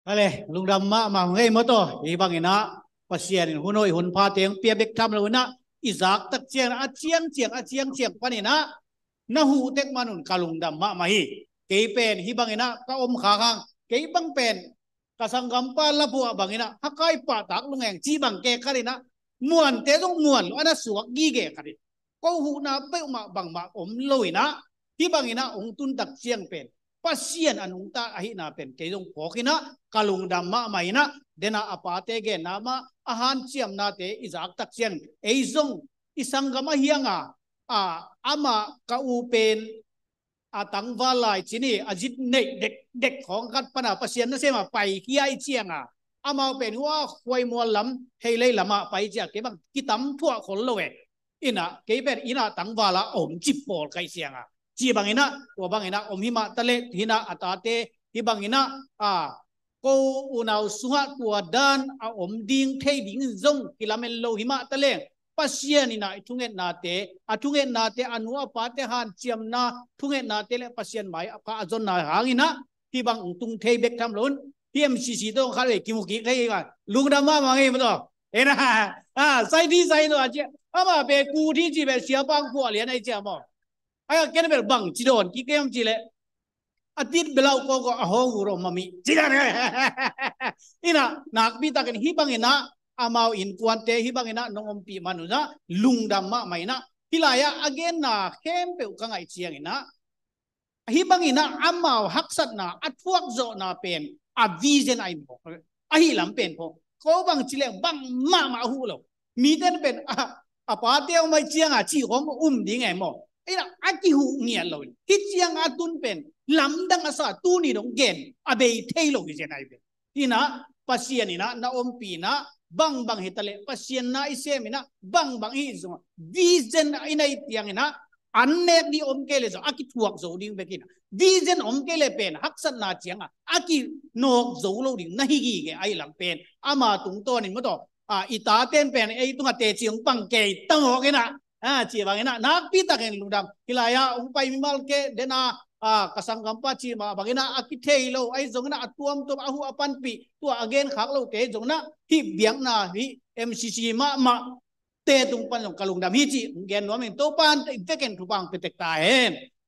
อะไรลุงดำมาเงยมาตัวอีบางอินะภาษาเนี่ยหุ่นอยหุ่นพาเตียงเปียเบกทำแล้วนะอิจากตักเจียงอาเจียงเจียงอาเจียงเจียงปนี่นะนะหูเต็กมานุนกาลุงดำมาฮีเกยเป็นฮีบางอินะก็อมขาข้างเกยบังเป็นกสังกัมปาละบัวบางอินะฮักไก่ปาตักลุงแหงจีบังเกยกันนะมวนเตต้องมวนอันนั้นสวกกีเกยกันก็หูนะเป้ามาบังมาอมลอยนะฮีบางอินะองตุนตักเจียงเป็นpasien anung ta ahi na pen ke jong pokina kalung dam ma mai na dena apate ge nama ahan chiam na te izak tak chen eizong isangama hianga ama ka u pen atang walai chini ajit nei dek khong kat pana pasien na sema pai kiai chianga ama pen wa khoi mo lam hei lei lama pai ja ke bang kitam thua khol lowe ina ke pen ina tang wala om chip pol kai siangaจีบังอินะตัวบังอินะอมหิมะทะเลหินะอัตาเตที่บังอินะกูอุณาวสุงะตัวด้านอมดิ่งเทดิ่งซงกิลาเมลโลหิมะทะเลปัสยานินะทุ่งเอ็นนาเตทุ่งเอ็นนาเตอนุอาปาเตหันเจียมนาทุ่งเอ็นนาเตเลปัสยานหมายอพาจนนาหางินะที่บังตุงเทเบกทำล้นที่MCCต้องขาเลยกิมุกิได้ยังลุงดำมาไงมั้งตัวเอ็นะใส่ที่ใส่ตัวเจ้ามาเป็นกูที่จีเป็นเสียบังพวกเหรียญไอ้เจ้ามั้งไอ้แกนี่เป็นบังจีโดนกี่เกมจีเลยอาทิตย์เบลาก็อ้าวรู้มามีจีกันเลยอินะนักบิดากันฮิบังอินะอามาวอินควันเตฮิบังอินะน้องปีมานุนะลุงดำมาไม่นะฮิลายาอเกนนะเข้มเปลกังไอเชียงอินะฮิบังอินะอามาวฮักสัตนะอัดพวกโจนาเป็นอวิเจนไอโมอหิลำเป็นพอเขาบังจีเลยบังมาหูเรามีแต่เป็นปาเตียวไม่เชียงจีของดิ่งไงโมไอ้ละอากิหูเงียเลยที่เจียงอาตุนเป็นลำดังอาสาตูนี่น้องเกนอาเบยเทโลกิเจนไอเป็นที่นะปัสยานี่นะนาอมปีนะบังเหตุเลยปัสยานะอิเซมินะบังฮิซงวิเจนไอในเตียงนะอันเนกดีอมเกเลจอากิทวกโจดิ่งเบกินะวิเจนอมเกเลเป็นฮักสันนาเจียงอากินกโจโลดิ่งนาฮิกิเกไอหลังเป็นอามาตุงตัวนี่มั้งต่ออิตาเต้นเป็นไอตุงเตจิงปังเกยตั้งหอกนะcie bangina nak pita kan ludam hilaya umpai mimal ke dena kasanggampa cie ma bangina akithei lo ai jongna atuam to ahu apan pi tu again khak lo ke jongna hi biang na hi MCC ma te tung pan kalung dam hi chi gen no men to pan te ken tu bang petek ta hen